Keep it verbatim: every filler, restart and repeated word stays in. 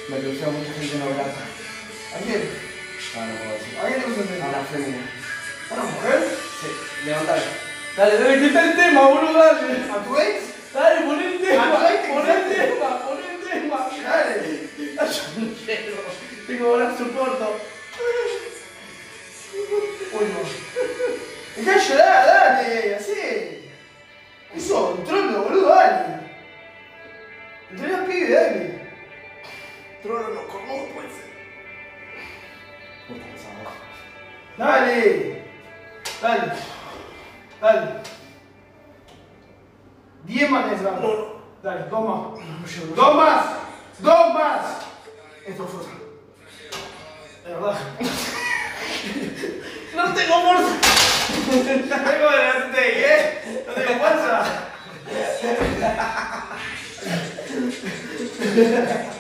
Me crucé a mucha gente no grata. ¿A quién? Ah, no puedo decir. ¿A quién te gusta A la fémina. ¿A una mujer? Sí, levantale. Dale, dale, quita el tema, boludo, dale. ¿A tu ex? Dale, pon el tema, ¿A tu ex? pon el tema, pon el tema. Dale. Yo no quiero. Tengo ahora soporto. Uy, no. Dejá de llorar, dale, así. Eso, un trono, boludo, dale. Entré a pibe, dale. Trono no, ¿cómo puede ser? Puta que se abajo. Dale. Dale. Dale. Diez más tenés abajo. No. Dale, dos más. No llego, no Dos más. Dos más. Esto es fuerza. De verdad. No tengo fuerza. Tengo delante, ¿eh? No tengo fuerza.